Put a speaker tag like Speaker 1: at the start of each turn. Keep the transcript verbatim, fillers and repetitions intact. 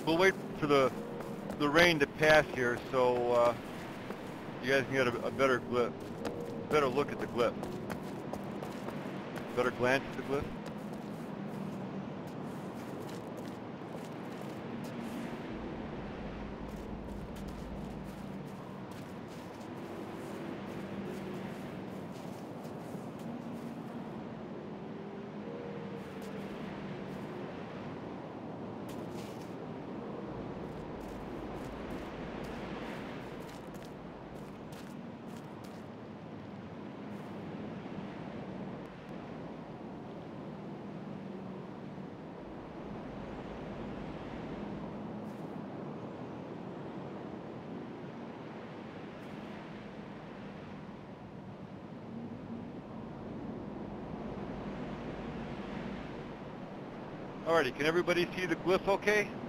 Speaker 1: We'll wait for the the rain to pass here, so uh, you guys can get a, a better glyph, better look at the glyph, better glance at the glyph. Alrighty, can everybody see the glyph okay?